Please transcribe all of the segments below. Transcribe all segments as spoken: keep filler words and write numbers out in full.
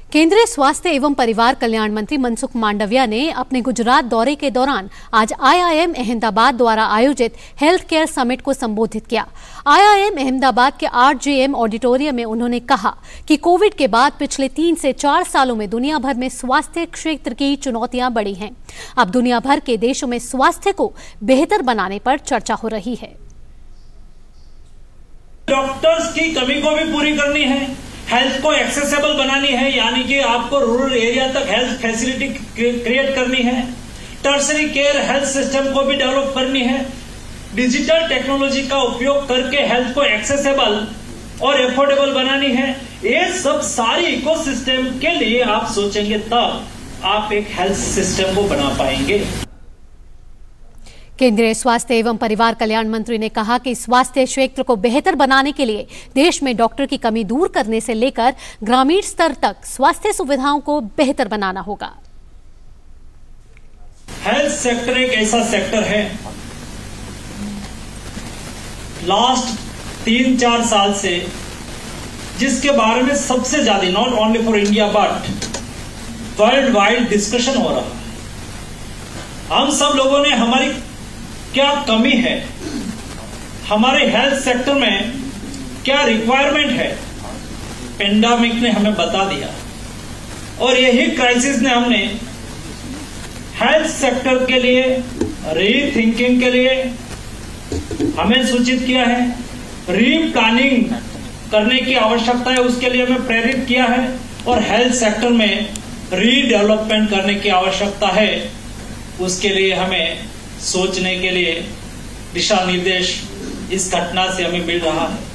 केंद्रीय स्वास्थ्य एवं परिवार कल्याण मंत्री मनसुख मांडविया ने अपने गुजरात दौरे के दौरान आज आई आई एम अहमदाबाद द्वारा आयोजित हेल्थ केयर समिट को संबोधित किया। आई आई एम अहमदाबाद के आर जे एम ऑडिटोरियम में उन्होंने कहा कि कोविड के बाद पिछले तीन से चार सालों में दुनिया भर में स्वास्थ्य क्षेत्र की चुनौतियां बढ़ी हैं। अब दुनिया भर के देशों में स्वास्थ्य को बेहतर बनाने पर चर्चा हो रही है। डॉक्टर्स की कमी को भी पूरी करनी है, हेल्थ को एक्सेसिबल बनानी है, यानी कि आपको रूरल एरिया तक हेल्थ फैसिलिटी क्रिएट करनी है। टर्सरी केयर हेल्थ सिस्टम को भी डेवलप करनी है। डिजिटल टेक्नोलॉजी का उपयोग करके हेल्थ को एक्सेसिबल और एफोर्डेबल बनानी है। ये सब सारी इकोसिस्टम के लिए आप सोचेंगे तब आप एक हेल्थ सिस्टम को बना पाएंगे। केंद्रीय स्वास्थ्य एवं परिवार कल्याण मंत्री ने कहा कि स्वास्थ्य क्षेत्र को बेहतर बनाने के लिए देश में डॉक्टर की कमी दूर करने से लेकर ग्रामीण स्तर तक स्वास्थ्य सुविधाओं को बेहतर बनाना होगा। हेल्थ सेक्टर एक ऐसा सेक्टर है, लास्ट तीन चार साल से जिसके बारे में सबसे ज्यादा not only for India but worldwide discussion हो रहा है। हम सब लोगों ने हमारी क्या कमी है, हमारे हेल्थ सेक्टर में क्या रिक्वायरमेंट है, पेंडेमिक ने हमें बता दिया और यही क्राइसिस ने हमने हेल्थ सेक्टर के लिए रीथिंकिंग के लिए हमें सूचित किया है। रीप्लानिंग करने की आवश्यकता है, उसके लिए हमें प्रेरित किया है और हेल्थ सेक्टर में रीडेवलपमेंट करने की आवश्यकता है, उसके लिए हमें सोचने के लिए दिशा निर्देश इस घटना से हमें मिल रहा है।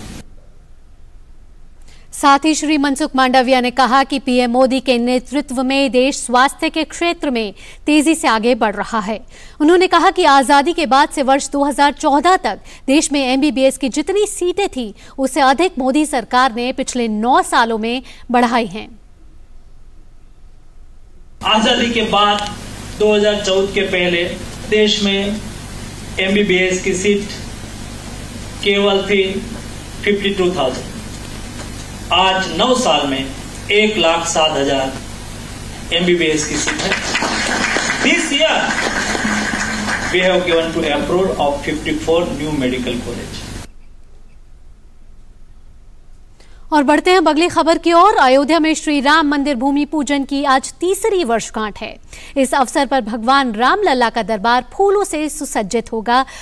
साथ ही श्री मनसुख मांडविया ने कहा कि पी एम मोदी के नेतृत्व में देश स्वास्थ्य के क्षेत्र में तेजी से आगे बढ़ रहा है। उन्होंने कहा कि आजादी के बाद से वर्ष दो हज़ार चौदह तक देश में एम बी बी एस की जितनी सीटें थी उससे अधिक मोदी सरकार ने पिछले नौ सालों में बढ़ाई हैं। आजादी के बाद दो हज़ार चौदह के पहले देश में एम बी बी एस की सीट केवल थी बावन हज़ार। आज नौ साल में एक लाख सात हजार एम बी बी एस की सीट है। This year we have given to approval of चौवन न्यू मेडिकल कॉलेज। और बढ़ते हैं अगली खबर की ओर। अयोध्या में श्री राम मंदिर भूमि पूजन की आज तीसरी वर्षगांठ है। इस अवसर पर भगवान राम लला का दरबार फूलों से सुसज्जित होगा।